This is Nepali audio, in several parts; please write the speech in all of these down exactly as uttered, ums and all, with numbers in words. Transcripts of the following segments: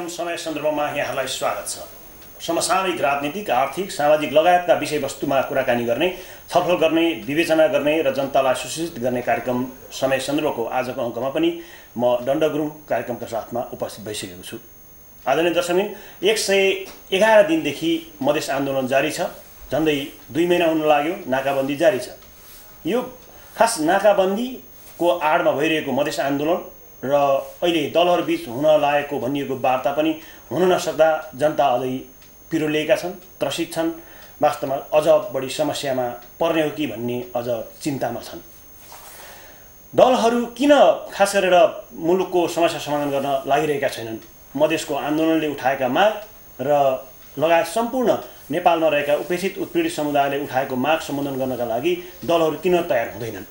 कार्यक्रम समय सन्दर्भमा यहाँहरूलाई स्वागत छ। समसामयिक राजनीतिक, आर्थिक, सामाजिक लगायतका विषयवस्तुमा कुराकानी गर्ने, छलफल गर्ने, विवेचना गर्ने र जनतालाई सुसूचित गर्ने कार्यक्रम समय सन्दर्भको आजको अङ्कमा पनि म दण्ड गुरुङ कार्यक्रमका साथमा उपस्थित भइसकेको छु। आदरणीय दर्शकबिन, एक सय एघार दिनदेखि मधेस आन्दोलन जारी छ। झन्डै दुई महिना हुन लाग्यो, नाकाबन्दी जारी छ। यो खास नाकाबन्दीको आडमा भइरहेको मधेस आन्दोलन र अहिले दलहरूबीच हुन लागेको भनिएको वार्ता पनि हुन नसक्दा जनता अझै पिरोलिएका छन्, त्रसित छन्। वास्तवमा अझ बढी समस्यामा पर्ने हो कि भन्ने अझ चिन्तामा छन्। दलहरू किन खास गरेर मुलुकको समस्या समाधान गर्न लागिरहेका छैनन्? मधेसको आन्दोलनले उठाएका माग र लगायत सम्पूर्ण नेपालमा रहेका उपेक्षित उत्पीडित समुदायले उठाएको माग सम्बोधन गर्नका लागि दलहरू किन तयार हुँदैनन्?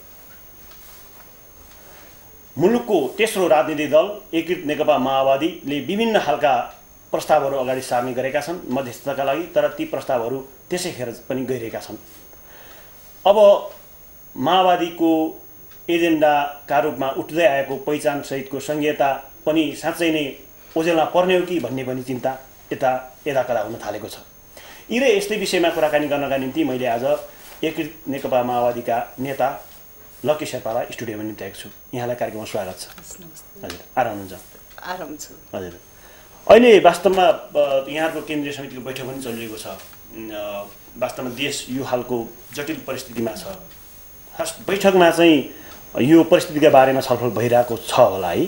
मुलुकको तेस्रो राजनीतिक दल एकीकृत नेकपा माओवादीले विभिन्न खालका प्रस्तावहरू अगाडि सार्ने गरेका छन् मध्यस्थताका लागि, तर ती प्रस्तावहरू त्यसै खेर पनि गइरहेका छन्। अब माओवादीको एजेन्डाका रूपमा उठ्दै आएको पहिचान सहितको संहिता पनि साँच्चै नै ओझेलमा पर्ने हो कि भन्ने पनि चिन्ता यता यदाकदा हुन थालेको छ। यी र यस्तै विषयमा कुराकानी गर्नका निम्ति मैले आज एकीकृत नेकपा माओवादीका नेता लकी शेर्पालाई स्टुडियोमा निम्त्याएको छु। यहाँलाई कार्यक्रममा स्वागत छ। हजुर, आराम हुनुहुन्छ? आराम छु। हजुर, अहिले वास्तवमा यहाँको केन्द्रीय समितिको बैठक पनि चलिरहेको छ। वास्तवमा देश यो हालको जटिल परिस्थितिमा छ। खास बैठकमा चाहिँ यो परिस्थितिका बारेमा छलफल भइरहेको छ होला है?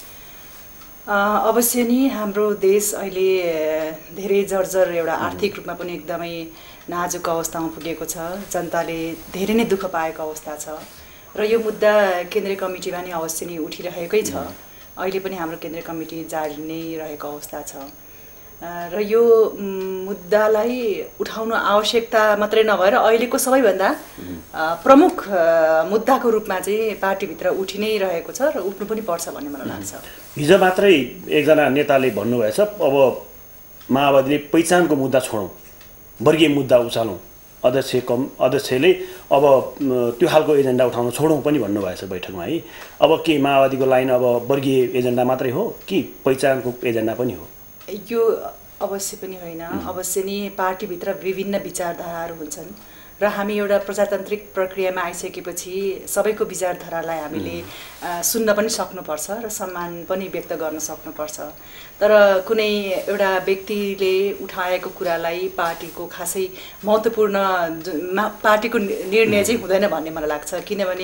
अवश्य नै हाम्रो देश अहिले धेरै जर्जर एउटा आर्थिक रूपमा पनि एकदमै नाजुक अवस्थामा पुगेको छ। जनताले धेरै नै दुःख पाएको अवस्था छ र यो मुद्दा केन्द्रीय कमिटीमा नै अवश्य नै उठिरहेकै छ। अहिले पनि हाम्रो केन्द्रीय कमिटी जारी नै रहेको अवस्था छ र यो मुद्दालाई उठाउनु आवश्यकता मात्रै नभएर अहिलेको सबैभन्दा प्रमुख मुद्दाको रूपमा चाहिँ पार्टीभित्र उठि नै रहेको छ र उठ्नु पनि पर्छ भन्ने मलाई लाग्छ। हिजो मात्रै एकजना नेताले भन्नुभएछ, अब माओवादीले पहिचानको मुद्दा छोडौँ, वर्गीय मुद्दा उचालौँ, अध्यक्ष कम अध्यक्षले अब त्यो खालको एजेन्डा उठाउन छोडौँ पनि भन्नुभएछ बैठकमा है। अब के माओवादीको लाइन अब वर्गीय एजेन्डा मात्रै हो कि पहिचानको एजेन्डा पनि हो? यो अवश्य पनि होइन। अवश्य नै पार्टीभित्र विभिन्न विचारधाराहरू हुन्छन् र हामी एउटा प्रजातान्त्रिक प्रक्रियामा आइसकेपछि सबैको विचारधारालाई हामीले सुन्न पनि सक्नुपर्छ र सम्मान पनि व्यक्त गर्न सक्नुपर्छ। तर कुनै एउटा व्यक्तिले उठाएको कुरालाई पार्टीको खासै महत्त्वपूर्ण पार्टीको निर्णय चाहिँ हुँदैन भन्ने मलाई लाग्छ। किनभने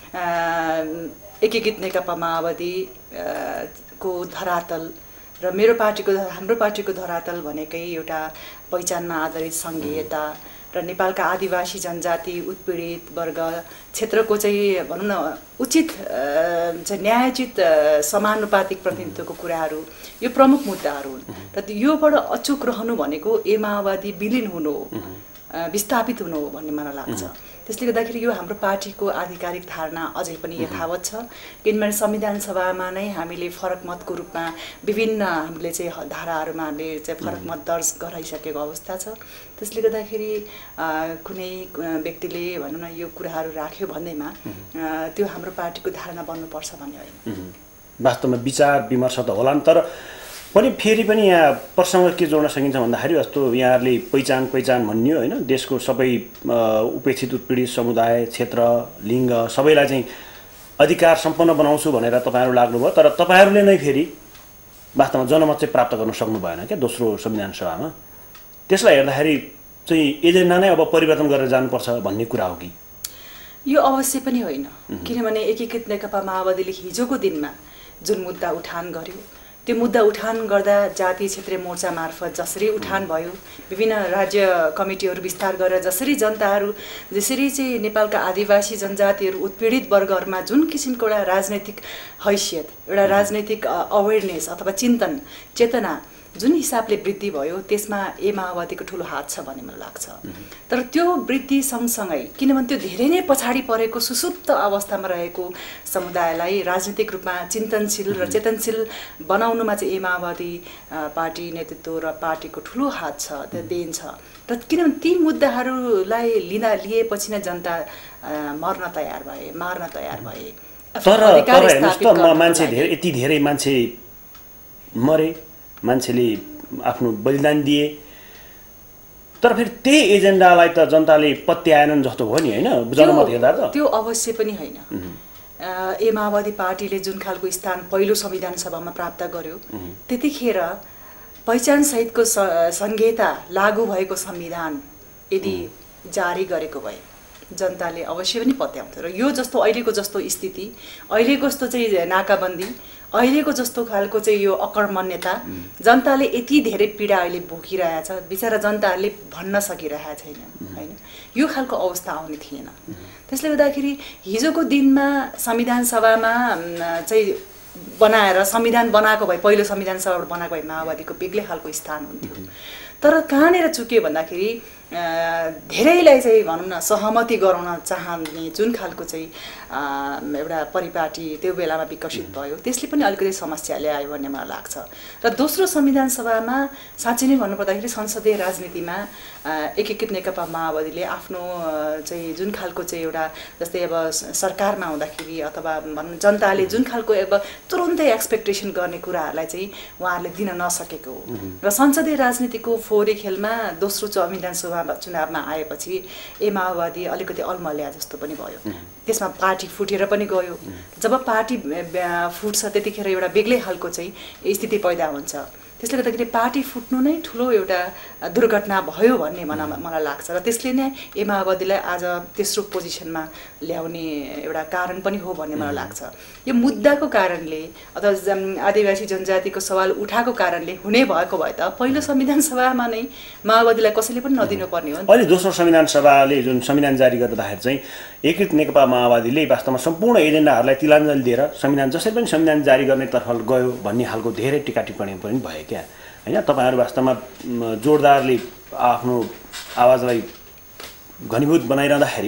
एकीकृत नेकपा माओवादी को धरातल र मेरो पार्टीको हाम्रो पार्टीको धरातल भनेकै एउटा पहिचानमा आधारित सङ्घीयता र नेपालका आदिवासी जनजाति उत्पीडित वर्ग क्षेत्रको चाहिँ भनौँ न उचित चाहिँ न्यायोचित समानुपातिक प्रतिनिधित्वको कुराहरू यो प्रमुख मुद्दाहरू हुन् र योबाट अचुक रहनु भनेको ए माओवादी विलिन हुनु हो, विस्थापित हुनु हो भन्ने मलाई लाग्छ। त्यसले गर्दाखेरि यो हाम्रो पार्टीको आधिकारिक धारणा अझै पनि यथावत छ। किनभने संविधान सभामा नै हामीले फरक मतको रूपमा विभिन्न हामीले चाहिँ धाराहरूमा हामीले चाहिँ फरक मत दर्ज गराइसकेको अवस्था छ। त्यसले गर्दाखेरि कुनै व्यक्तिले भनौँ न यो कुराहरू राख्यो भन्दैमा त्यो हाम्रो पार्टीको धारणा बन्नुपर्छ भन्ने होइन। वास्तवमा विचार विमर्श त होला नि, तर पनि फेरि पनि यहाँ प्रसङ्ग के जोड्न सकिन्छ भन्दाखेरि जस्तो यहाँहरूले पहिचान पहिचान भन्यो होइन, देशको सबै उपेक्षित उत्पीडित समुदाय, क्षेत्र, लिङ्ग सबैलाई चाहिँ अधिकार सम्पन्न बनाउँछु भनेर तपाईँहरू लाग्नुभयो, तर तपाईँहरूले नै फेरि वास्तवमा जनमत चाहिँ प्राप्त गर्न सक्नु भएन क्या दोस्रो संविधान सभामा। त्यसलाई हेर्दाखेरि चाहिँ एजेन्डा नै अब परिवर्तन गरेर जानुपर्छ भन्ने कुरा हो कि? यो अवश्य पनि होइन। किनभने एकीकृत नेकपा माओवादीले हिजोको दिनमा जुन मुद्दा उठान गर्यो त्यो मुद्दा उठान गर्दा जातीय क्षेत्रीय मोर्चा मार्फत जसरी उठान भयो, विभिन्न राज्य कमिटीहरू विस्तार गरेर जसरी जनताहरू जसरी चाहिँ नेपालका आदिवासी जनजातिहरू उत्पीडित वर्गहरूमा जुन किसिमको एउटा राजनैतिक हैसियत, एउटा राजनैतिक अवेरनेस अथवा चिन्तन चेतना जुन हिसाबले वृद्धि भयो त्यसमा ए माओवादीको ठुलो हात छ भन्ने मलाई लाग्छ। तर त्यो वृद्धि सँगसँगै किनभने त्यो धेरै नै पछाडि परेको सुसुप्त अवस्थामा रहेको समुदायलाई राजनीतिक रूपमा चिन्तनशील र चेतनशील बनाउनुमा चाहिँ ए माओवादी पार्टी नेतृत्व र पार्टीको ठुलो हात छ, त्यो देन छ। र किनभने ती मुद्दाहरूलाई लिँदा लिएपछि नै जनता मर्न तयार भए, मार्न तयार भए। तर तर हेर्नुहोस् त, मान्छे धेरै यति धेरै मान्छे मरे, मान्छेले आफ्नो बलिदान दिए तर फेरि त्यही एजेन्डालाई त जनताले पत्याएनन् जस्तो भयो नि हैन जनमत हेर्दा त त्यो अवश्य पनि होइन ए माओवादी पार्टीले जुन खालको स्थान पहिलो संविधान सभामा प्राप्त गर्यो त्यतिखेर पहिचान सहितको संहिता लागू भएको संविधान यदि जारी गरेको भए जनताले अवश्य पनि पत्याउँथ्यो र यो जस्तो अहिलेको जस्तो स्थिति अहिलेको जस्तो चाहिँ नाकाबन्दी अहिलेको जस्तो खालको चाहिँ यो अकर्मण्यता जनताले यति धेरै पीडा अहिले भोगिरहेछ बिचरा जनताहरूले भन्न सकिरहेको छैन हैन यो खालको अवस्था आउने थिएन त्यसले गर्दाखेरि हिजोको दिनमा संविधान सभामा चाहिँ बनाएर संविधान बनाएको भए पहिलो संविधान सभाबाट बनाएको भए माओवादीको बेग्लै खालको स्थान हुन्थ्यो तर कहाँनिर चुक्यो भन्दाखेरि धेरैलाई चाहिँ भनौँ न सहमति गराउन चाहने जुन खालको चाहिँ एउटा परिपाटी त्यो बेलामा विकसित भयो त्यसले पनि अलिकति समस्या ल्यायो भन्ने मलाई लाग्छ र दोस्रो संविधान सभामा साँच्चै नै भन्नुपर्दाखेरि संसदीय राजनीतिमा एकीकृत नेकपा माओवादीले आफ्नो चाहिँ जुन खालको चाहिँ एउटा जस्तै अब सरकारमा हुँदाखेरि अथवा भनौँ जनताले जुन खालको अब तुरुन्तै एक्सपेक्टेसन गर्ने कुराहरूलाई चाहिँ उहाँहरूले दिन नसकेको हो र संसदीय राजनीतिको फोहोरी खेलमा दोस्रो संविधान सभा चुनावमा आएपछि ए माओवादी अलिकति अल्मल्या जस्तो पनि भयो त्यसमा पार्टी फुटेर पनि गयो जब पार्टी फुट्छ त्यतिखेर एउटा बेग्लै खालको चाहिँ स्थिति पैदा हुन्छ त्यसले गर्दाखेरि पार्टी फुट्नु नै ठुलो एउटा दुर्घटना भयो भन्ने मलाई लाग्छ र त्यसले नै ए माओवादीलाई आज तेस्रो पोजिसनमा ल्याउने एउटा कारण पनि हो भन्ने मलाई लाग्छ यो मुद्दाको कारणले अथवा आदिवासी जनजातिको सवाल उठाएको कारणले हुने भएको भए त पहिलो संविधान सभामा नै माओवादीलाई कसैले पनि नदिनुपर्ने हो अहिले दोस्रो संविधान सभाले जुन संविधान जारी गर्दाखेरि चाहिँ एकीकृत नेकपा माओवादीले वास्तवमा सम्पूर्ण एजेन्डाहरूलाई तिलाञ्जली दिएर संविधान जसरी पनि संविधान जारी गर्नेतर्फ गयो भन्ने खालको धेरै टिका टिप्पणी पनि भयो क्या हैन तपाईहरु वास्तवमा जोडदारले आफ्नो आवाजलाई घनीभूत बनाइरहँदाखेरि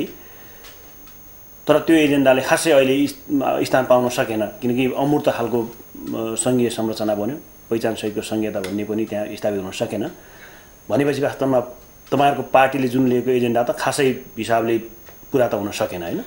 तर त्यो एजेन्डाले खासै अहिले स्थान पाउन सकेन किनकि अमूर्त खालको संघीय संरचना बन्यो पहिचान सहितको संहिता भन्ने पनि त्यहाँ स्थापित हुन सकेन भनेपछि वास्तवमा तपाईहरुको पार्टीले जुन लिएको एजेन्डा त खासै हिसाबले पुरा त हुन सकेन हैन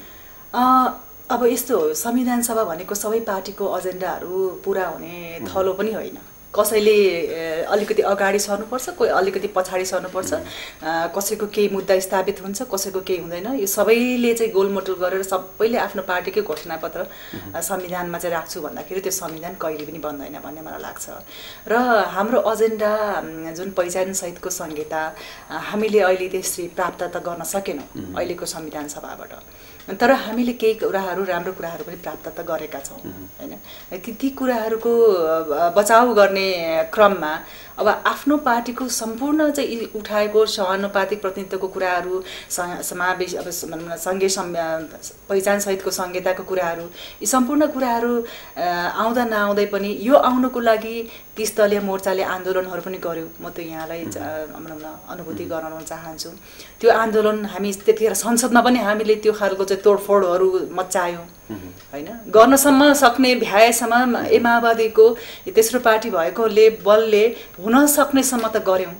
अब यस्तो हो संविधान सभा भनेको सबै पार्टीको एजेन्डाहरू पुरा हुने थलो पनि होइन कसैले अलिकति अगाडि सर्नुपर्छ कोही अलिकति पछाडि सर्नुपर्छ कसैको केही मुद्दा स्थापित हुन्छ कसैको केही हुँदैन यो सबैले चाहिँ गोलमटोल गरेर सबैले आफ्नो पार्टीकै घोषणापत्र संविधानमा चाहिँ राख्छु भन्दाखेरि त्यो संविधान कहिले पनि बन्दैन भन्ने मलाई लाग्छ र हाम्रो एजेन्डा जुन पहिचान सहितको संहिता हामीले अहिले त्यसरी प्राप्त त गर्न सकेनौँ अहिलेको संविधान सभाबाट तर हामीले केही कुराहरू राम्रो कुराहरू पनि प्राप्त त गरेका छौँ हैन ती ती कुराहरूको बचाउ गर्ने क्रममा अब आफ्नो पार्टीको सम्पूर्ण चाहिँ उठाएको समानुपातिक प्रतिनिधित्वको कुराहरू समावेश अब संघीय पहिचान सहितको संहिताको कुराहरू यी सम्पूर्ण कुराहरू आउँदा नआउँदै पनि यो आउनको लागि तीस दलीय मोर्चाले आन्दोलनहरू पनि गर्यो म त यहाँलाई अनुभूति गराउन चाहन्छु त्यो आन्दोलन हामी त्यतिखेर संसदमा पनि हामीले त्यो खालको चाहिँ तोडफोडहरू मचायौँ हैन गर्नसम्म सक्ने भ्याएसम्म ए माओवादीको तेस्रो पार्टी भएकोले बलले हुन सक्नेसम्म त गर्यौँ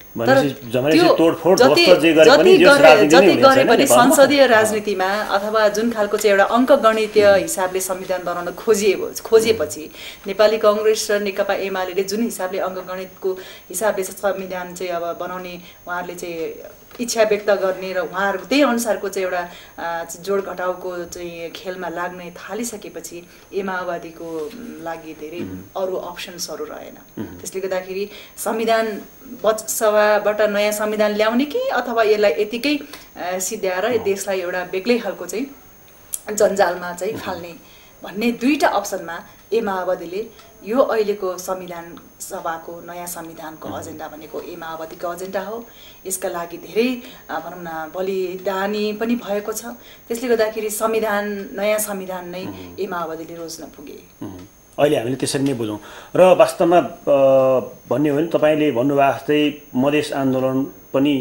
जति गरे पनि संसदीय राजनीतिमा अथवा जुन खालको चाहिँ एउटा अङ्कगणितीय हिसाबले संविधान बनाउन खोजिए खोजेपछि नेपाली कांग्रेस र नेकपा एमाले जुन हिसाबले अङ्कगणितको हिसाबले संविधान चाहिँ अब बनाउने उहाँहरूले चाहिँ इच्छा व्यक्त गर्ने र उहाँहरू त्यही अनुसारको चाहिँ एउटा जोड घटाउको चाहिँ खेलमा लाग्ने थालिसकेपछि ए माओवादीको लागि धेरै अरू अप्सन्सहरू रहेन त्यसले गर्दाखेरि संविधान सभाबाट नयाँ संविधान ल्याउने कि अथवा यसलाई यतिकै सिद्ध्याएर देशलाई एउटा बेग्लै खालको चाहिँ जन्जालमा चाहिँ फाल्ने भन्ने दुईटा अप्सनमा ए माओवादीले यो अहिलेको संविधान सभाको नयाँ संविधानको एजेन्डा भनेको ए माओवादीको एजेन्डा हो यसका लागि धेरै भनौँ न बलिदानी पनि भएको छ त्यसले गर्दाखेरि संविधान नयाँ संविधान नै ए माओवादीले रोज्न पुगे अहिले हामीले त्यसरी नै बुझौँ र वास्तवमा भन्ने हो भने तपाईँले भन्नुभएको जस्तै मधेस आन्दोलन पनि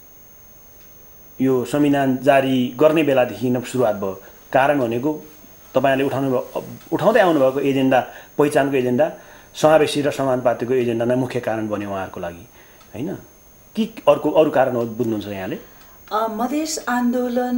यो संविधान जारी गर्ने बेलादेखि नै सुरुवात भयो कारण भनेको तपाईले उठाउनु उठाउँदै आउनुभएको एजेन्डा पहिचानको एजेन्डा समावेशी र समानुपातिकको एजेन्डा नै मुख्य कारण बन्यो उहाँहरूको लागि हैन कि अर्को अरू कारण हो बुझ्नुहुन्छ यहाँले मधेस आन्दोलन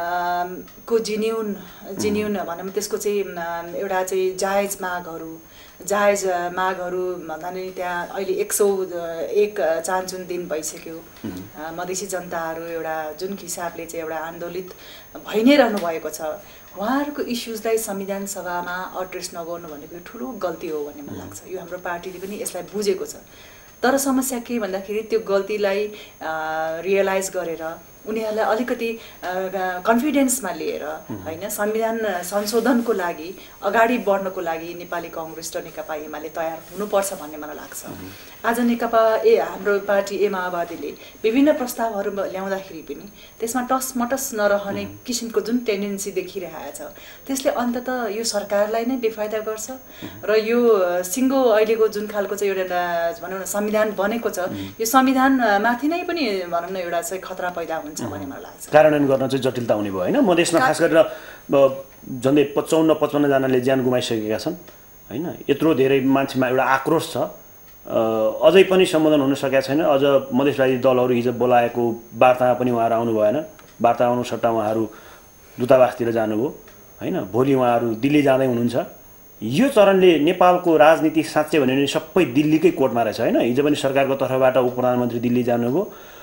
को जिन्युन जिन्युन भनौँ त्यसको चाहिँ एउटा चाहिँ जायज मागहरू जायज मागहरू भन्दा नि त्यहाँ अहिले एक सौ एक चान्चुन दिन भइसक्यो। मधेसी जनताहरू एउटा जुन हिसाबले चाहिँ एउटा आन्दोलित भइ नै रहनु भएको छ, उहाँहरूको इस्युजलाई संविधान सभामा एड्रेस नगर्नु भनेको ठुलो गल्ती हो भन्ने मलाई लाग्छ। यो हाम्रो पार्टीले पनि यसलाई बुझेको छ। तर समस्या के भन्दाखेरि त्यो गल्तीलाई रियलाइज गरेर उनीहरूलाई अलिकति कन्फिडेन्समा लिएर होइन संविधान संशोधनको लागि अगाडि बढ्नको लागि नेपाली कङ्ग्रेस र नेकपा एमाले तयार हुनुपर्छ भन्ने मलाई लाग्छ। आज नेकपा ए हाम्रो पार्टी ए माओवादीले विभिन्न प्रस्तावहरू ल्याउँदाखेरि पनि त्यसमा टस मटस नरहने किसिमको जुन टेन्डेन्सी देखिरहेको छ, त्यसले अन्ततः यो सरकारलाई नै बेफाइदा गर्छ र यो सिङ्गो अहिलेको जुन खालको चाहिँ एउटा भनौँ न संविधान बनेको छ, यो संविधानमाथि नै पनि भनौँ न एउटा चाहिँ खतरा पैदा हुन्छ भन्ने मलाई लाग्छ। कार्यान्वयन गर्न चाहिँ जटिलता हुने भयो होइन। मधेसमा खास गरेर झन्डै पचपन्न पचपन्नजनाले ज्यान गुमाइसकेका छन् होइन। यत्रो धेरै मान्छेमा एउटा आक्रोश छ, अझै पनि सम्बोधन हुन सकेका छैन। अझ मधेसवादी दलहरू हिजो बोलाएको वार्तामा पनि उहाँहरू आउनु भएन। वार्ता आउनु सट्टा उहाँहरू दूतावासतिर जानुभयो होइन। भोलि उहाँहरू दिल्ली जाँदै हुनुहुन्छ। यो चरणले नेपालको राजनीति साँच्चै भन्यो भने सबै दिल्लीकै कोर्टमा रहेछ होइन। हिजो पनि सरकारको तर्फबाट उप प्रधानमन्त्री दिल्ली जानुभयो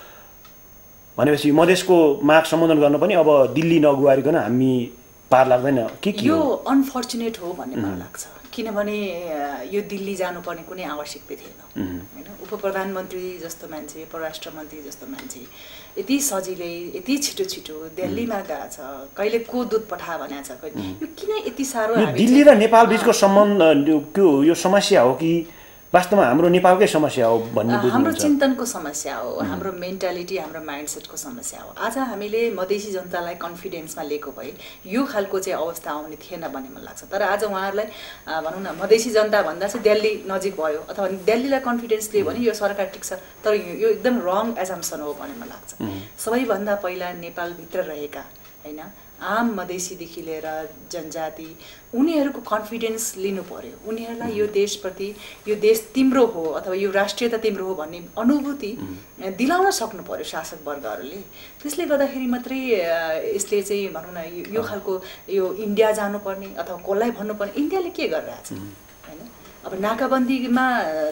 भनेपछि मधेसको माग सम्बोधन गर्न पनि अब दिल्ली नगुहारिकन हामी पार लाग्दैन के के यो अनफर्चुनेट हो भन्ने मलाई लाग्छ। किनभने यो दिल्ली जानुपर्ने कुनै आवश्यकता थिएन होइन। उप प्रधानमन्त्री जस्तो मान्छे, परराष्ट्र मन्त्री जस्तो मान्छे यति सजिलै यति छिटो छिटो दिल्लीमा गएको छ, कहिले को दूत पठा भनेको छ, कहिले यो किन यति साह्रो दिल्ली र नेपाल बिचको सम्बन्ध त्यो यो समस्या हो कि वास्तवमा हाम्रो नेपालकै समस्या हो भन्ने बुझ्नुहुन्छ? हाम्रो चिन्तनको समस्या हो, हाम्रो मेन्टालिटी, हाम्रो माइन्डसेटको समस्या हो। आज हामीले मधेसी जनतालाई कन्फिडेन्समा लिएको भए यो खालको चाहिँ अवस्था आउने थिएन भन्ने मलाई लाग्छ। तर आज उहाँहरूलाई भनौँ न मधेसी जनता भन्दा चाहिँ दिल्ली नजिक भयो अथवा दिल्लीलाई कन्फिडेन्स लियो भने यो सरकार ठिक छ। तर यो एकदम रङ एजम्सन हो भन्ने मलाई लाग्छ। सबैभन्दा पहिला नेपालभित्र रहेका होइन आम मधेसीदेखि लिएर जनजाति उनीहरूको कन्फिडेन्स लिनु पर्यो। उनीहरूलाई यो देशप्रति यो देश तिम्रो हो अथवा यो राष्ट्रियता तिम्रो हो भन्ने अनुभूति दिलाउन सक्नु पर्यो शासक वर्गहरूले। त्यसले गर्दाखेरि मात्रै यसले चाहिँ भनौँ न यो खालको यो इन्डिया जानुपर्ने अथवा कसलाई भन्नुपर्ने, इन्डियाले के गरिरहेछ होइन। अब नाकाबन्दीमा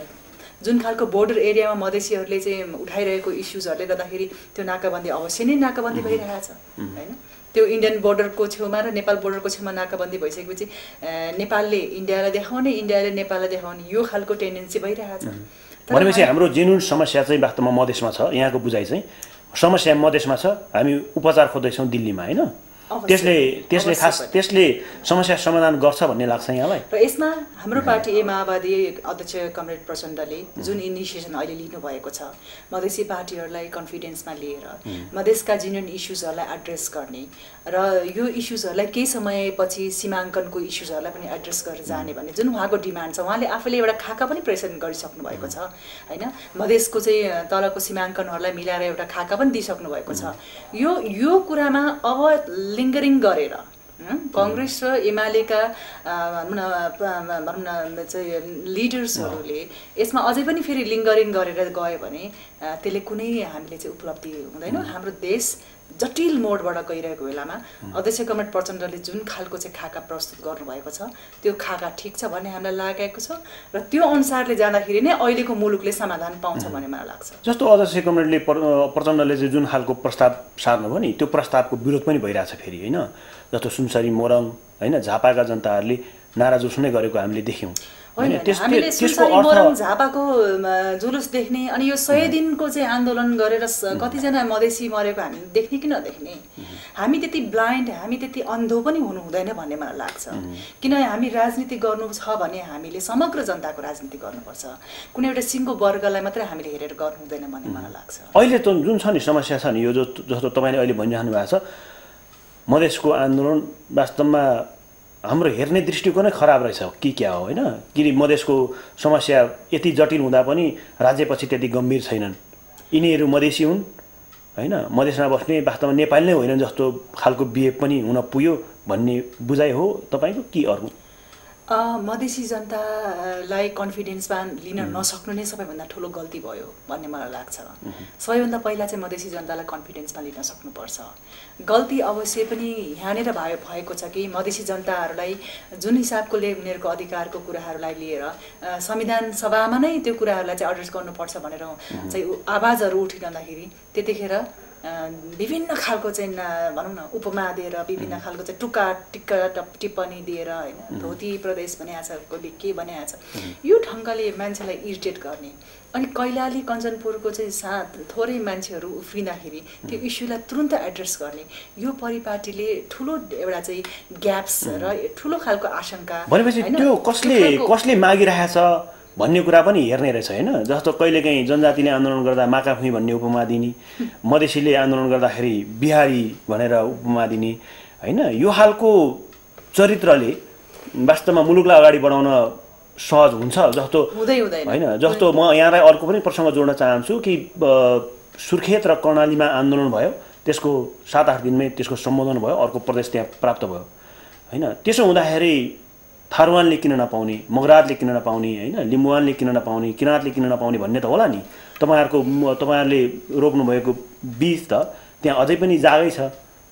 जुन खालको बोर्डर एरियामा मधेसीहरूले चाहिँ उठाइरहेको इस्युजहरूले गर्दाखेरि त्यो नाकाबन्दी अवश्य नै नाकाबन्दी भइरहेछ होइन। त्यो इन्डियन बोर्डरको छेउमा र नेपाल बोर्डरको छेउमा नाकाबन्दी भइसकेपछि नेपालले इन्डियालाई देखाउने, इन्डियाले नेपाललाई देखाउने यो खालको टेन्डेन्सी भइरहेछ। भनेपछि हाम्रो जेन्युन समस्या चाहिँ वास्तवमा मधेसमा छ। यहाँको बुझाइ चाहिँ समस्या मधेसमा छ, हामी उपचार खोज्दैछौँ दिल्लीमा होइन। त्यसले त्यसले खास त्यसले समस्या समाधान गर्छ भन्ने लाग्छ यहाँलाई? र यसमा हाम्रो पार्टी ए माओवादी अध्यक्ष कमरेड प्रचण्डले जुन इनिसिएसन अहिले लिनुभएको छ, मधेसी पार्टीहरूलाई कन्फिडेन्समा लिएर मधेसका जेन्युन इस्युजहरूलाई एड्रेस गर्ने र यो इस्युजहरूलाई केही समयपछि सीमाङ्कनको इस्युजहरूलाई पनि एड्रेस गरेर जाने भन्ने जुन उहाँको डिमान्ड छ, उहाँले आफैले एउटा खाका पनि प्रेजेन्ट गरिसक्नु भएको छ होइन। मधेसको चाहिँ तलको सीमाङ्कनहरूलाई मिलाएर एउटा खाका पनि दिइसक्नु भएको छ। यो यो कुरामा अब लिङ्गरिङ गरेर कङ्ग्रेस र एमालेका भनौँ न भनौँ न चाहिँ लिडर्सहरूले यसमा अझै पनि फेरि लिङ्गरिङ गरेर गयो भने त्यसले कुनै हामीले चाहिँ उपलब्धि हुँदैन। हाम्रो देश जटिल मोडबाट गइरहेको बेलामा अध्यक्ष कमरेड प्रचण्डले जुन खालको चाहिँ खाका प्रस्तुत गर्नुभएको छ त्यो खाका ठिक छ भन्ने हामीलाई लागेको छ र त्यो अनुसारले जाँदाखेरि नै अहिलेको मुलुकले समाधान पाउँछ भन्ने मलाई लाग्छ। जस्तो अध्यक्ष कमरेडले प्रचण्डले चाहिँ जुन खालको प्रस्ताव सार्नुभयो नि त्यो प्रस्तावको विरोध पनि भइरहेछ फेरि होइन। जस्तो सुनसरी मोरङ होइन झापाका जनताहरूले नारा जुस्ने गरेको हामीले देख्यौँ। हामीले सुनसरी मोरङ झापाको जुलुस देख्ने अनि यो सय दिनको चाहिँ आन्दोलन गरेर कतिजना मधेसी मरेको हामी देख्ने कि नदेख्ने, हामी त्यति ब्लाइन्ड हामी त्यति अन्धो पनि हुनु हुँदैन भन्ने मलाई लाग्छ। किन हामी राजनीति गर्नु छ भने हामीले समग्र जनताको राजनीति गर्नुपर्छ, कुनै एउटा सिङ्गो वर्गलाई मात्रै हामीले हेरेर गर्नु हुँदैन भन्ने मलाई लाग्छ। अहिले त जुन छ नि समस्या छ नि यो जो जस्तो तपाईँले अहिले भनिरहनु भएको छ मधेसको आन्दोलन वास्तवमा हाम्रो हेर्ने दृष्टिकोणै खराब रहेछ कि क्या हो होइन। कि मधेसको समस्या यति जटिल हुँदा पनि राज्यपछि त्यति गम्भीर छैनन्, यिनीहरू मधेसी हुन् होइन, मधेसमा बस्ने वास्तवमा नेपाली नै होइनन् जस्तो खालको बिहेभ पनि हुन पुग्यो भन्ने बुझाइ हो तपाईँको कि अर्को? मधेसी जनतालाई कन्फिडेन्समा लिन नसक्नु नै सबैभन्दा ठुलो गल्ती भयो भन्ने मलाई लाग्छ। सबैभन्दा पहिला चाहिँ मधेसी जनतालाई कन्फिडेन्समा लिन सक्नुपर्छ। गल्ती अवश्य पनि यहाँनिर भयो भएको छ कि मधेसी जनताहरूलाई जुन हिसाबकोले उनीहरूको अधिकारको कुराहरूलाई लिएर संविधान सभामा नै त्यो कुराहरूलाई चाहिँ एड्रेस गर्नुपर्छ भनेर चाहिँ आवाजहरू उठिरहँदाखेरि त्यतिखेर विभिन्न खालको चाहिँ भनौँ न उपमा दिएर विभिन्न खालको चाहिँ टुक्का टिक्का टिप्पणी दिएर होइन धोती प्रदेश बनाएको छ कसले के बनाएको छ यो ढङ्गले मान्छेलाई इरिटेट गर्ने अनि कैलाली कञ्चनपुरको चाहिँ साथ थोरै मान्छेहरू उफ्रिँदाखेरि त्यो इस्युलाई तुरुन्त एड्रेस गर्ने यो परिपाटीले ठुलो एउटा चाहिँ ग्याप्स र ठुलो खालको आशंका भनेपछि त्यो कसले कसले मागिरहेछ भन्ने कुरा पनि हेर्ने रहेछ हैन। जस्तो कहिलेकाहीँ जनजातिले आन्दोलन गर्दा माकाफुई भन्ने उपमा दिने, मधेसीले आन्दोलन गर्दाखेरि बिहारी भनेर उपमा दिने हैन। यो हालको चरित्रले वास्तवमा मुलुकलाई अगाडि बढाउन सहज हुन्छ जस्तो हुँदै हुँदैन हैन। जस्तो म यहाँलाई अर्को पनि प्रसङ्ग जोड्न चाहन्छु कि सुर्खेत र कर्णालीमा आन्दोलन भयो, त्यसको सात आठ दिनमै त्यसको सम्बोधन भयो, अर्को प्रदेश त्यहाँ प्राप्त भयो हैन। त्यसो हुँदाखेरि थारुवानले किन नपाउने, मगराजले किन नपाउने हैन, लिम्बुवानले किन नपाउने, किराँतले किन नपाउने भन्ने त होला नि। तपाईहरुको तपाईहरुले रोप्नु भएको बीज त त्यहाँ अझै पनि जागै छ।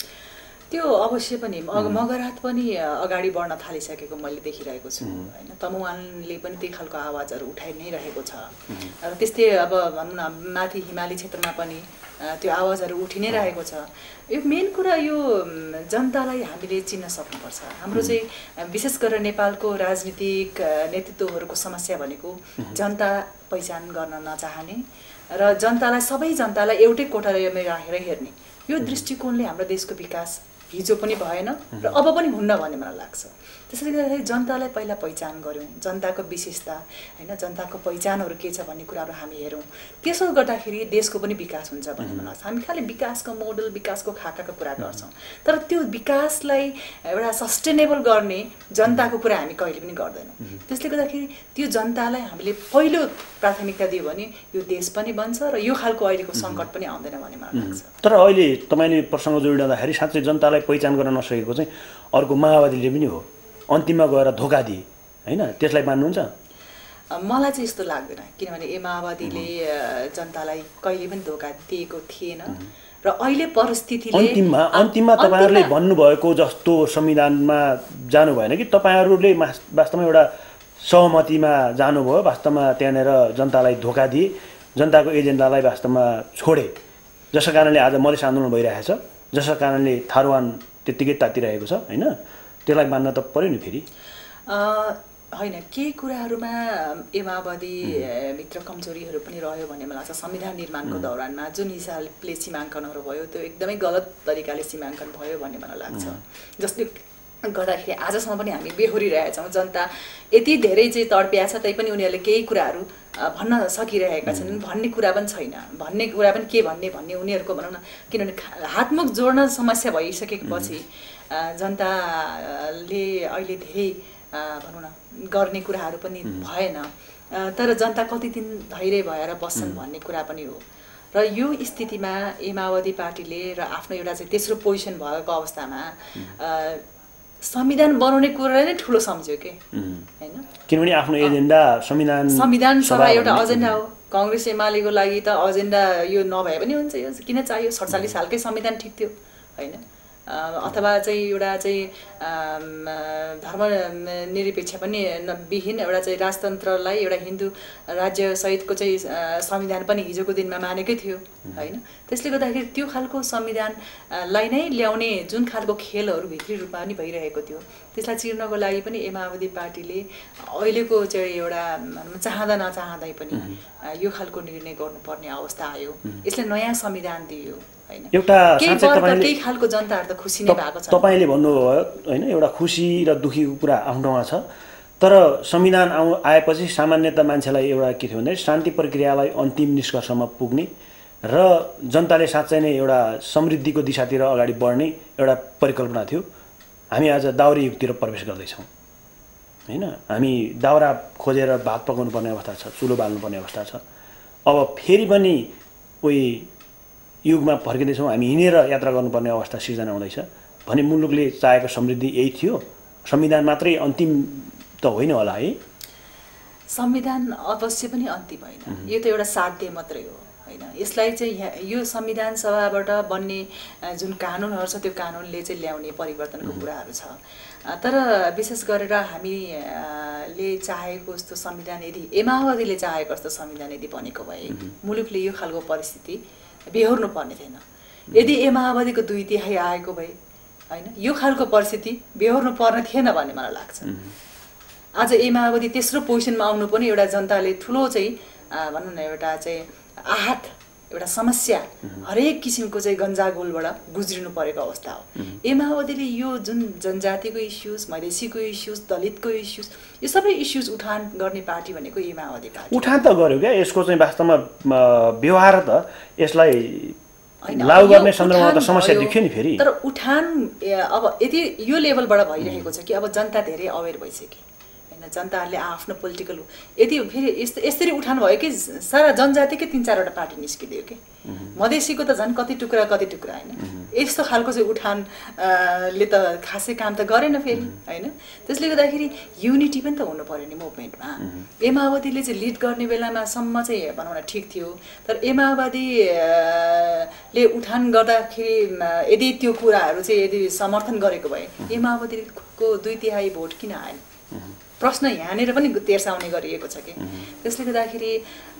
त्यो अवश्य पनि मगरात पनि अगाडि बढ्न थालिसकेको मैले देखिरहेको छु हैन। तमुवानले पनि त्यही खालको आवाजहरू उठाइ नै रहेको छ र त्यस्तै अब भनौँ न माथि हिमाली क्षेत्रमा पनि त्यो आवाजहरू उठि नै रहेको छ। यो मेन कुरा यो जनतालाई हामीले चिन्न सक्नुपर्छ। हाम्रो चाहिँ विशेष गरेर नेपालको राजनीतिक नेतृत्वहरूको समस्या भनेको जनता पहिचान गर्न नचाहने र जनतालाई सबै जनतालाई एउटै कोठामा राखेर हेर्ने यो दृष्टिकोणले हाम्रो देशको विकास हिजो पनि भएन र अब पनि हुन्न भन्ने मलाई लाग्छ। त्यसैले गर्दाखेरि जनतालाई पहिला पहिचान गऱ्यौँ, जनताको विशेषता हैन, जनताको पहिचानहरू के छ भन्ने कुराहरू हामी हेरौँ। त्यसो गर्दाखेरि देशको पनि विकास हुन्छ भन्ने मलाई लाग्छ। हामी खालि विकासको मोडल विकासको खाकाको कुरा गर्छौँ तर त्यो विकासलाई एउटा सस्टेनेबल गर्ने जनताको कुरा हामी कहिले पनि गर्दैनौँ। त्यसले गर्दाखेरि त्यो जनतालाई हामीले पहिलो प्राथमिकता दियो भने यो देश पनि बन्छ र यो खालको अहिलेको सङ्कट पनि आउँदैन भन्ने मलाई लाग्छ। तर अहिले तपाईँले प्रसङ्ग जोडिँदाखेरि साँच्चै जनतालाई पहिचान गर्न नसकेको चाहिँ अर्को माओवादीले पनि हो। अन्तिममा गएर धोका दिए हैन, त्यसलाई मान्नुहुन्छ? मलाई चाहिँ यस्तो लाग्दैन किनभने ए माओवादीले जनतालाई कहिले पनि धोका दिएको थिएन र अहिले परिस्थितिले अन्तिममा अन्तिममा तपाईहरुले भन्नुभएको जस्तो संविधानमा जानु भएन कि तपाईहरुले वास्तवमा एउटा सहमतिमा जानुभयो, वास्तवमा त्यहाँनेर जनतालाई धोका दिए, जनताको एजेन्डालाई वास्तवमा छोडे, जसका कारणले आज मधेस आन्दोलन भइरहेछ, जसका कारणले थारुवान त्यत्तिकै तातिरहेको छ हैन। त्यसलाई मान्न त पर्यो नि फेरि होइन। केही कुराहरूमा ए माओवादी भित्र कमजोरीहरू पनि रह्यो भन्ने मलाई लाग्छ। संविधान निर्माणको दौरानमा जुन हिसाबले सीमाङ्कनहरू भयो त्यो एकदमै गलत तरिकाले सीमाङ्कन भयो भन्ने मलाई लाग्छ। जसले गर्दाखेरि आजसम्म पनि हामी बेहोरिरहेछौँ। जनता यति धेरै चाहिँ तडपिया छ तै पनि उनीहरूले केही कुराहरू भन्न सकिरहेका छन्, भन्ने कुरा पनि छैन, भन्ने कुरा पनि के भन्ने भन्ने उनीहरूको भनौँ न। किनभने हातमुख जोड्न समस्या भइसकेपछि जनताले अहिले धेरै भनौँ न गर्ने कुराहरू पनि भएन। तर जनता कति दिन धैर्य भएर बस्छन् भन्ने कुरा पनि हो। र यो स्थितिमा ए माओवादी पार्टीले र आफ्नो एउटा चाहिँ तेस्रो पोजिसन भएको अवस्थामा संविधान बनाउने कुरा नै ठुलो सम्झ्यो के हैन। किनभने आफ्नो एजेन्डा संविधान संविधान सभा एउटा एजेन्डा हो। कांग्रेस एमालेको लागि त एजेन्डा यो नभए पनि हुन्छ, यो किन चाहियो? सडचालिस सालकै संविधान ठिक थियो हैन। अथवा चाहिँ एउटा चाहिँ धर्मनिरपेक्ष पनि विहीन एउटा चाहिँ राजतन्त्रलाई एउटा हिन्दू राज्य सहितको चाहिँ संविधान पनि हिजोको दिनमा मानेकै थियो हैन। त्यसले गर्दाखेरि त्यो खालको संविधानलाई नै ल्याउने जुन खालको खेलहरू भित्री रूपमा पनि भइरहेको थियो त्यसलाई चिर्नको लागि पनि ए माओवादी पार्टीले अहिलेको चाहिँ एउटा चाहँदा नचाहँदै पनि यो खालको निर्णय गर्नुपर्ने अवस्था आयो। यसले नयाँ संविधान दियो हैन। एउटा केही खालको जनताहरु त खुसी नै भएको छ। तपाईले भन्नुभयो हैन, एउटा खुसी र दुखीको कुरा आफ्नोमा छ। तर संविधान आउ आएपछि सामान्यतः मान्छेलाई एउटा के थियो भने शान्ति प्रक्रियालाई अन्तिम निष्कर्षमा पुग्ने र जनताले साँच्चै नै एउटा समृद्धिको दिशातिर अगाडि बढ्ने एउटा परिकल्पना थियो। हामी आज दाउरी युगतिर प्रवेश गर्दैछौँ हैन। हामी दाउरा खोजेर भात पकाउनु पर्ने अवस्था छ, चुलो बाल्नु पर्ने अवस्था छ। अब फेरि पनि कोही युगमा फर्किँदैछौँ, हामी हिँडेर यात्रा गर्नुपर्ने अवस्था सिर्जना हुँदैछ भने मुलुकले चाहेको समृद्धि यही थियो। संविधान मात्रै अन्तिम त होइन होला है? संविधान अवश्य पनि अन्तिम होइन, यो त एउटा साध्य मात्रै हो होइन। यसलाई चाहिँ यहाँ यो संविधान सभाबाट बन्ने जुन कानुनहरू छ त्यो कानुनले चाहिँ ल्याउने परिवर्तनको कुराहरू छ। तर विशेष गरेर हामीले चाहेको जस्तो संविधान यदि ए माओवादीले चाहेको जस्तो संविधान यदि बनेको भए मुलुकले यो खालको परिस्थिति बेहोर्नु पर्ने थिएन। यदि ए माओवादीको दुई तिहाई आएको भए होइन यो खालको परिस्थिति बेहोर्नु पर्ने थिएन भन्ने मलाई लाग्छ। आज ए माओवादी तेस्रो पोजिसनमा आउनु पनि एउटा जनताले ठुलो चाहिँ भनौँ न एउटा चाहिँ आहत एउटा समस्या हरेक किसिमको चाहिँ गन्जागोलबाट गुज्रिनु परेको अवस्था हो। ए माओवादीले यो जुन जनजातिको इस्युज, मधेसीको इस्युज, दलितको इस्युज, यो सबै इस्युज उठान गर्ने पार्टी भनेको ए माओवादी पार्टी। उठान त गर्यो क्या, यसको चाहिँ वास्तवमा व्यवहार त यसलाई लागू गर्ने सन्दर्भमा त समस्या देखियो नि फेरि। तर उठान अब यदि यो लेभलबाट भइरहेको छ कि अब जनता धेरै अवेर भइसक्यो होइन, जनताहरूले आफ्नो पोलिटिकल यदि फेरि यस्तो यसरी उठान भयो कि सारा जनजातिकै तिन चारवटा पार्टी निस्किदियो कि मधेसीको त झन् कति टुक्रा कति टुक्रा होइन। यस्तो खालको चाहिँ उठानले त खासै काम त गरेन फेरि होइन। त्यसले गर्दाखेरि युनिटी पनि त हुनु पऱ्यो नि मुभमेन्टमा। ए माओवादीले चाहिँ लिड गर्ने बेलामा सम्म चाहिँ भनौँ न ठिक थियो, तर ए माओवादीले उठान गर्दाखेरि यदि त्यो कुराहरू चाहिँ यदि समर्थन गरेको भए ए माओवादीको दुई तिहाई भोट किन आएन? प्रश्न यहाँनिर पनि तेर्साउने गरिएको छ कि। त्यसले गर्दाखेरि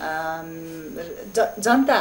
जनता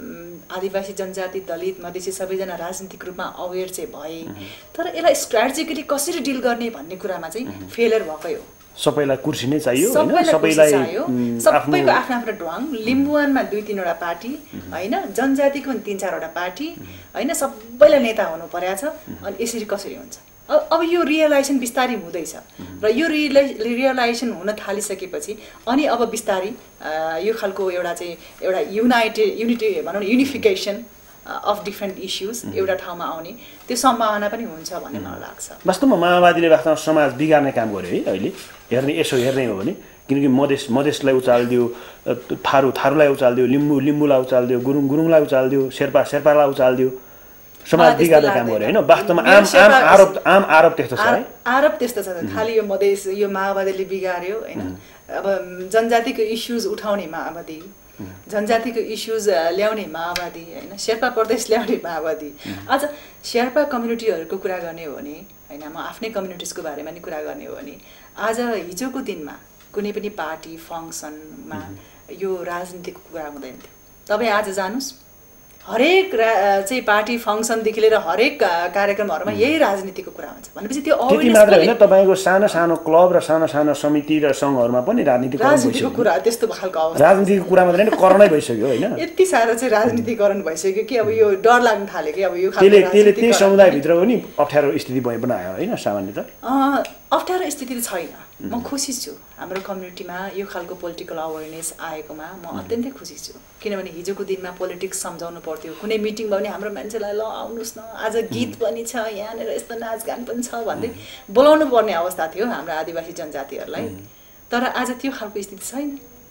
आदिवासी जनजाति दलित मधेसी सबैजना राजनीतिक रूपमा अवेर चाहिँ भए, तर यसलाई स्ट्राटेजिकली कसरी डिल गर्ने भन्ने कुरामा चाहिँ फेलियर भएकै हो। सबैलाई कुर्सी नै चाहियो, सबैलाई चाहियो, सबैको आफ्नो आफ्नो ढङ। लिम्बुवानमा दुई तिनवटा पार्टी होइन, जनजातिको पनि तिन चारवटा पार्टी होइन, सबैलाई नेता हुनु परेको छ। अनि यसरी कसरी हुन्छ? अब यो रियलाइजेसन बिस्तारै हुँदैछ र यो रियलाइ रियलाइजेसन हुन थालिसकेपछि अनि अब बिस्तारै यो खालको एउटा चाहिँ एउटा युनाइटेड युनिटी भनौँ न युनिफिकेसन अफ डिफ्रेन्ट इस्युज एउटा ठाउँमा आउने त्यो सम्भावना पनि हुन्छ भन्ने मलाई लाग्छ। वास्तवमा माओवादीले वास्तवमा समाज बिगार्ने काम गर्यो है अहिले हेर्ने यसो हेर्ने हो भने, किनकि मधेस मधेसलाई उचालिदियो, थारू थारूलाई उचालिदियो, लिम्बू लिम्बूलाई उचालिदियो, गुरुङ गुरुङलाई उचालिदियो, शेर्पा शेर्पालाई उचालिदियो, समाज बिगार्ने काम गर्यो होइन। वास्तवमा आम आम आरोप आम आरोप त्यस्तो छ है, आरोप त्यस्तो छ। खालि यो मधेस यो माओवादीले बिगार्यो होइन। अब जनजातिको इस्युज उठाउने माओवादी, जनजातिको इस्युज ल्याउने माओवादी होइन, शेर्पा प्रदेश ल्याउने माओवादी। आज शेर्पा कम्युनिटीहरूको कुरा गर्ने हो भने होइन, म आफ्नै कम्युनिटिजको बारेमा नि कुरा गर्ने हो भने आज हिजोको दिनमा कुनै पनि पार्टी फङ्सनमा यो राजनीतिको कुरा हुँदैन थियो। तपाईँ आज जानुस् हरेक चाहिँ पार्टी फङ्सनदेखि लिएर हरेक कार्यक्रमहरूमा यही राजनीतिको कुरा हुन्छ भनेपछि त्यो त्यति मात्र होइन, तपाईँको सानो सानो क्लब र सानो सानो समिति र सङ्घहरूमा पनि राजनीतिक राजनीतिको कुरा त्यस्तो खालको अवस्था, राजनीतिको कुरा मात्रै होइन करणै भइसक्यो होइन। यति साह्रो चाहिँ राजनीतिकरण भइसक्यो कि अब यो डर लाग्न थाल्यो कि अब यो त्यसले त्यसले त्यही समुदायभित्र पनि अप्ठ्यारो स्थिति बनायो होइन। सामान्यतः अप्ठ्यारो स्थिति त छैन, म खुसी छु। हाम्रो कम्युनिटीमा यो खालको पोलिटिकल अवेरनेस आएकोमा म अत्यन्तै खुसी छु, किनभने हिजोको दिनमा पोलिटिक्स सम्झाउनु पर्थ्यो। कुनै मिटिङ भयो भने हाम्रो मान्छेलाई ल आउनुहोस् न, आज गीत पनि छ यहाँनिर, यस्तो नाचगान पनि छ भन्दै बोलाउनु पर्ने अवस्था थियो हाम्रो आदिवासी जनजातिहरूलाई। तर आज त्यो खालको स्थिति छैन,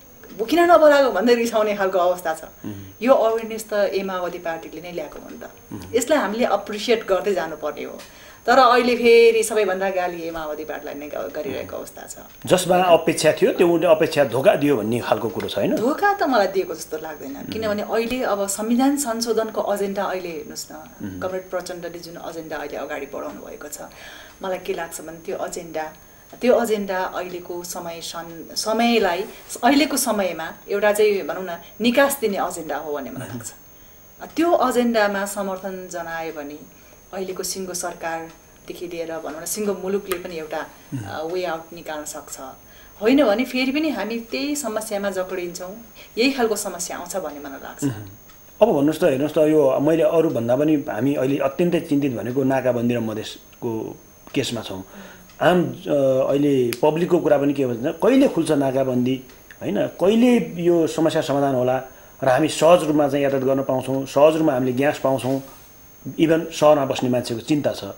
किन नबोलाएको भन्दै रिसाउने खालको अवस्था छ। यो अवेरनेस त ए माओवादी पार्टीले नै ल्याएको हो नि त, यसलाई हामीले अप्रिसिएट गर्दै जानुपर्ने हो। तर अहिले फेरि सबैभन्दा गाली ए माओवादी पार्टीलाई नै गरिरहेको अवस्था छ। जसमा अपेक्षा थियो त्यो अपेक्षा धोका दियो भन्ने खालको कुरो छैन। धोका त मलाई दिएको जस्तो लाग्दैन, किनभने अहिले अब संविधान संशोधनको एजेन्डा अहिले हेर्नुहोस् न, कमरेड प्रचण्डले जुन एजेन्डा अहिले अगाडि बढाउनु भएको छ, मलाई के लाग्छ भने त्यो एजेन्डा त्यो एजेन्डा अहिलेको समय सन समयलाई अहिलेको समयमा एउटा चाहिँ भनौँ न निकास दिने एजेन्डा हो भन्ने मलाई लाग्छ। त्यो एजेन्डामा समर्थन जनायो भने अहिलेको सिङ्गो सरकारदेखि लिएर भनौँ न सिङ्गो मुलुकले पनि एउटा वे आउट निकाल्न सक्छ। होइन भने फेरि पनि हामी त्यही समस्यामा जक्डिन्छौँ, यही खालको समस्या आउँछ भन्ने मलाई लाग्छ। अब भन्नुहोस् त हेर्नुहोस् त, यो मैले अरूभन्दा पनि हामी अहिले अत्यन्तै चिन्तित भनेको नाकाबन्दी र मधेसको केसमा छौँ। आम अहिले पब्लिकको कुरा पनि के भन्छ, कहिले खुल्छ नाकाबन्दी होइन, कहिले यो समस्या समाधान होला र हामी सहज रूपमा चाहिँ यातायात गर्न पाउँछौँ, सहज रूपमा हामीले ग्यास पाउँछौँ, इभन सहरमा बस्ने मान्छेको चिन्ता छ।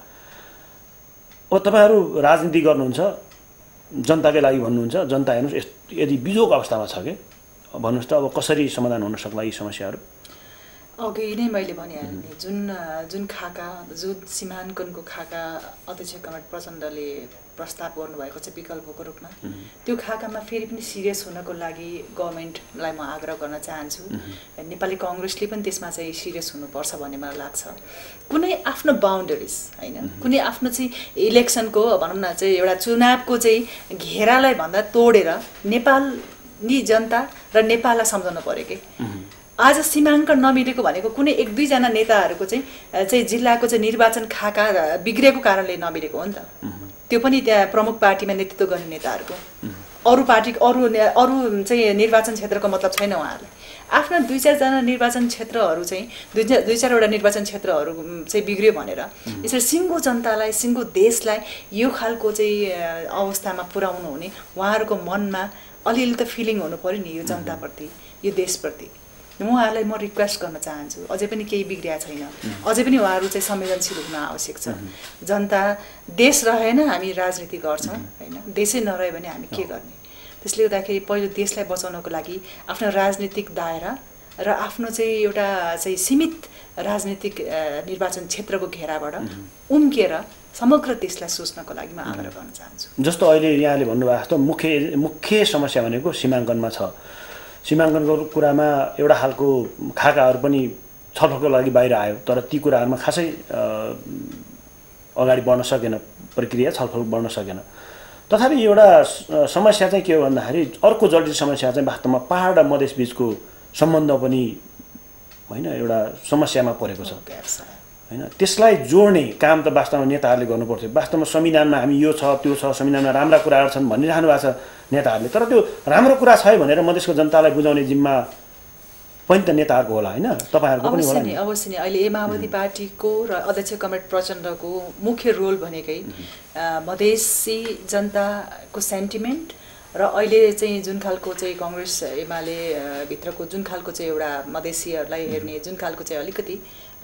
अब तपाईँहरू राजनीति गर्नुहुन्छ, जनताकै लागि भन्नुहुन्छ, जनता हेर्नुहोस् यदि बिजोग अवस्थामा छ कि भन्नुहोस् त अब कसरी समाधान हुन सक्ला यी समस्याहरू? अघि नै मैले भनिहालेँ जुन जुन खाका जुन सीमाङ्कनको खाका अध्यक्ष कमरेड प्रचण्डले प्रस्ताव गर्नुभएको छ विकल्पको रूपमा त्यो खाकामा फेरि पनि सिरियस हुनको लागि गभर्मेन्टलाई म आग्रह गर्न चाहन्छु नेपाली कङ्ग्रेसले पनि त्यसमा चाहिँ सिरियस हुनुपर्छ भन्ने मलाई लाग्छ कुनै आफ्नो बााउन्डरिज हैन कुनै आफ्नो चाहिँ इलेक्सनको भनौँ न चाहिँ एउटा चुनावको चाहिँ घेरालाई भन्दा तोडेर नेपाली जनता र नेपाललाई सम्झाउनु पर्यो कि आज सीमाङ्कन नमिलेको भनेको कुनै एक दुईजना नेताहरूको चाहिँ चाहिँ जिल्लाको चाहिँ निर्वाचन खाका बिग्रेको कारणले नमिलेको हो नि त त्यो पनि त्यहाँ प्रमुख पार्टीमा नेतृत्व गर्ने नेताहरूको अरू पार्टी अरू अरू चाहिँ निर्वाचन क्षेत्रको मतलब छैन उहाँहरूलाई आफ्ना दुई चारजना निर्वाचन क्षेत्रहरू चाहिँ दुई चार दुई चारवटा निर्वाचन क्षेत्रहरू चाहिँ बिग्रियो भनेर यसरी सिङ्गो जनतालाई सिङ्गो देशलाई यो खालको चाहिँ अवस्थामा पुर्याउनु हुने उहाँहरूको मनमा अलिअलि त फिलिङ हुनु पर्यो नि यो जनताप्रति यो देशप्रति उहाँहरूलाई म रिक्वेस्ट गर्न चाहन्छु अझै पनि केही बिग्रिया छैन अझै पनि उहाँहरू चाहिँ संवेदनशील हुन आवश्यक छ जनता देश रहेन हामी राजनीति गर्छौँ होइन देशै नरह्यो भने हामी के गर्ने त्यसले गर्दाखेरि पहिलो देशलाई बचाउनको लागि आफ्नो राजनीतिक दायरा र आफ्नो चाहिँ एउटा चाहिँ सीमित राजनीतिक निर्वाचन क्षेत्रको घेराबाट उम्किएर समग्र देशलाई सोच्नको लागि म आग्रह गर्न चाहन्छु जस्तो अहिले यहाँले भन्नुभएको जस्तो मुख्य मुख्य समस्या भनेको सीमाङ्कनमा छ सीमाङ्कनको कुरामा एउटा खालको खाकाहरू पनि छलफलको लागि बाहिर आयो तर ती कुराहरूमा खासै अगाडि बढ्न सकेन प्रक्रिया छलफल बढ्न सकेन तथापि एउटा समस्या चाहिँ के हो भन्दाखेरि अर्को जटिल समस्या चाहिँ वास्तवमा पहाड र मधेस बीचको सम्बन्ध पनि होइन एउटा समस्यामा परेको छ होइन त्यसलाई जोड्ने काम त वास्तवमा नेताहरूले गर्नुपर्थ्यो वास्तवमा संविधानमा हामी यो छ त्यो छ संविधानमा राम्रा कुराहरू छन् भनिरहनु भएको छ नेताहरूले तर त्यो राम्रो कुरा छ भनेर मधेसको जनतालाई बुझाउने जिम्मा पनि त नेताहरूको होला होइन तपाईँहरूको पनि होला नि अवश्य नै अहिले माओवादी पार्टीको र अध्यक्ष कमरेड प्रचण्डको मुख्य रोल भनेकै मधेसी जनताको सेन्टिमेन्ट र अहिले चाहिँ जुन खालको चाहिँ कङ्ग्रेस एमाले भित्रको जुन खालको चाहिँ एउटा मधेसीहरूलाई हेर्ने जुन खालको चाहिँ अलिकति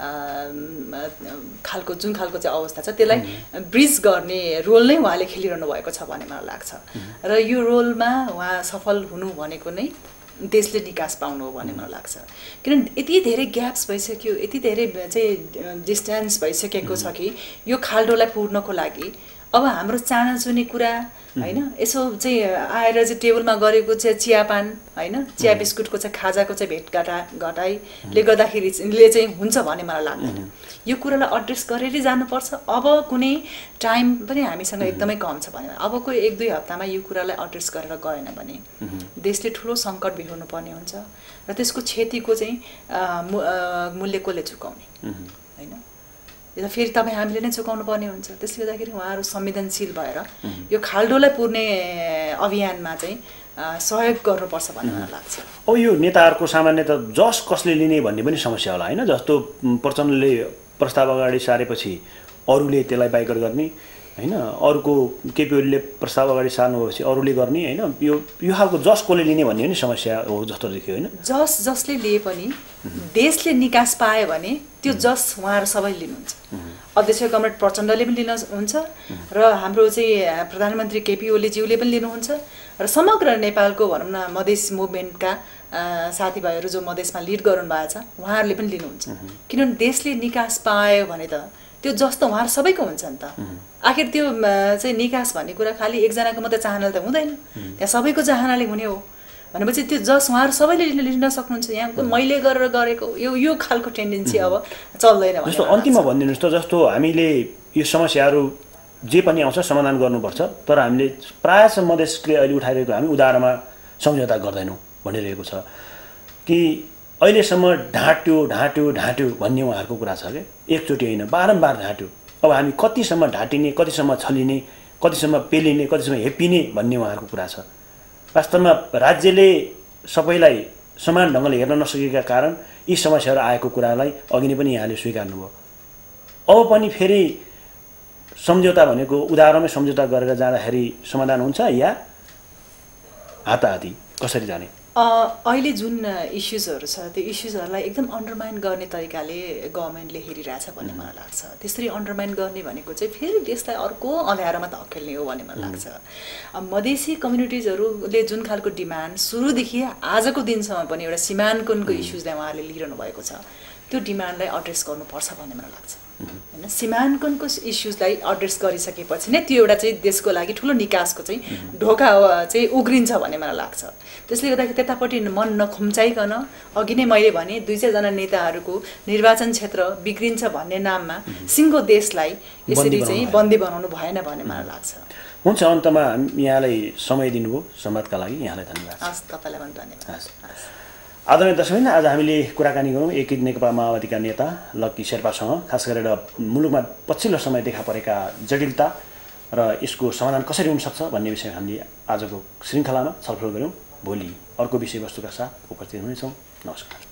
खालको जुन खालको चाहिँ अवस्था छ त्यसलाई ब्रिज गर्ने रोल नै उहाँले खेलिरहनु भएको छ भन्ने मलाई लाग्छ र यो रोलमा उहाँ सफल हुनु भनेको नै देशले निकास पाउनु हो भन्ने मलाई लाग्छ किनभने यति धेरै ग्याप्स भइसक्यो यति धेरै चाहिँ डिस्टेन्स भइसकेको छ कि यो खाल्डोलाई पुर्नको लागि अब हाम्रो चानाचुने कुरा होइन यसो चाहिँ आएर चाहिँ टेबलमा गरेको चाहिँ चियापान होइन चिया बिस्कुटको चाहिँ खाजाको चाहिँ भेटघाटा घटाइले गर्दाखेरि चाहिँ हुन्छ भन्ने मलाई लाग्दैन यो कुरालाई एड्रेस गरेरै जानुपर्छ अब कुनै टाइम पनि हामीसँग एकदमै कम छ भने अबको एक दुई हप्तामा यो कुरालाई एड्रेस गरेर गएन भने देशले ठुलो सङ्कट बिहोर्नु पर्ने हुन्छ र त्यसको क्षतिको चाहिँ मूल्य कसले चुकाउने होइन यो त फेरि तपाईँ हामीले नै चुकाउनु पर्ने हुन्छ त्यसले गर्दाखेरि उहाँहरू संवेदनशील भएर यो खाल्डोलाई पुर्ने अभियानमा चाहिँ सहयोग गर्नुपर्छ भन्ने मलाई लाग्छ अब यो नेताहरूको सामान्य त जस कसले लिने भन्ने पनि समस्या होला होइन जस्तो प्रचण्डले प्रस्ताव अगाडि सारेपछि अरूले त्यसलाई बाइकआउट गर्ने होइन अरूको केपी ओलीले प्रस्ताव अगाडि सार्नु भएपछि अरूले गर्ने होइन यो यो खालको जस कसले लिने भन्ने पनि समस्या हो जस्तो देखियो होइन जस जसले लिए पनि देशले निकास पायो भने त्यो जस उहाँहरू सबैले लिनुहुन्छ अध्यक्ष कमरेड प्रचण्डले पनि लिनुहुन्छ र हाम्रो चाहिँ प्रधानमन्त्री केपी ओलीज्यूले पनि लिनुहुन्छ र समग्र नेपालको भनौँ न मधेस मुभमेन्टका साथीभाइहरू जो मधेसमा लिड गर्नुभएको छ उहाँहरूले पनि लिनुहुन्छ किनभने देशले निकास पायो भने त त्यो जस्तो उहाँहरू सबैको हुन्छ नि त आखिर त्यो चाहिँ निकास भन्ने कुरा खालि एकजनाको मात्रै चाहनाले त हुँदैन त्यहाँ सबैको चाहनाले हुने हो भनेपछि त्यो जस उहाँहरू सबैले लिन सक्नुहुन्छ यहाँ मैले गरेर गरेको यो यो खालको टेन्डेन्सी अब चल्दैन जस्तो अन्तिममा भनिदिनुहोस् त जस्तो हामीले यो समस्याहरू जे पनि आउँछ समाधान गर्नुपर्छ तर हामीले प्रायः मधेसले अहिले उठाइरहेको हामी उधारोमा सम्झौता गर्दैनौँ भनिरहेको छ कि अहिलेसम्म ढाँट्यो ढाँट्यो ढाँट्यो भन्ने उहाँहरूको कुरा छ क्या एकचोटि होइन बारम्बार ढाँट्यो अब हामी कतिसम्म ढाँटिने कतिसम्म छलिने कतिसम्म पेलिने कतिसम्म हेपिने भन्ने उहाँहरूको कुरा छ वास्तवमा राज्यले सबैलाई समान ढङ्गले हेर्न नसकेका कारण यी समस्याहरू आएको कुरालाई अघि नै पनि यहाँले स्वीकार्नुभयो अब पनि फेरि सम्झौता भनेको उधारोमै सम्झौता गरेर जाँदाखेरि समाधान हुन्छ या हाताहाती कसरी जाने अहिले जुन इस्युजहरू छ त्यो इस्युजहरूलाई एकदम अन्डरमाइन गर्ने तरिकाले गभर्मेन्टले हेरिरहेछ भन्ने मलाई लाग्छ त्यसरी अन्डरमाइन गर्ने भनेको चाहिँ फेरि देशलाई अर्को अँध्यारोमा त अखेल्ने हो भन्ने मलाई लाग्छ मधेसी कम्युनिटिजहरूले जुन खालको डिमान्ड सुरुदेखि आजको दिनसम्म पनि एउटा सीमाङ्कनको इस्युजलाई उहाँहरूले लिइरहनु भएको छ त्यो डिमान्डलाई एड्रेस गर्नुपर्छ भन्ने मलाई लाग्छ होइन सीमाङ्कनको इस्युजलाई एड्रेस गरिसकेपछि नै त्यो एउटा चाहिँ देशको लागि ठुलो निकासको चाहिँ ढोका चाहिँ उग्रिन्छ भन्ने मलाई लाग्छ। त्यसले गर्दाखेरि त्यतापट्टि मन नखुम्चाइकन अघि नै मैले भने दुई चारजना नेताहरूको निर्वाचन क्षेत्र बिग्रिन्छ भन्ने नाममा सिङ्गो देशलाई यसरी चाहिँ बन्दी बनाउनु भएन भन्ने मलाई लाग्छ। हुन्छ, अन्तमा यहाँलाई समय दिनुभयो संवादका लागि यहाँलाई धन्यवाद। हस्, तपाईँलाई पनि धन्यवाद। आदरणीय दर्शकवृन्द, आज हामीले कुराकानी गरौँ एकीकृत नेकपा माओवादीका नेता लक्की शेर्पासँग, खास गरेर मुलुकमा पछिल्लो समय देखा परेका जटिलता र यसको समाधान कसरी हुनसक्छ भन्ने विषयमा हामीले आजको श्रृङ्खलामा छलफल गऱ्यौँ। भोलि अर्को विषयवस्तुका साथ उपस्थित हुनेछौँ। नमस्कार।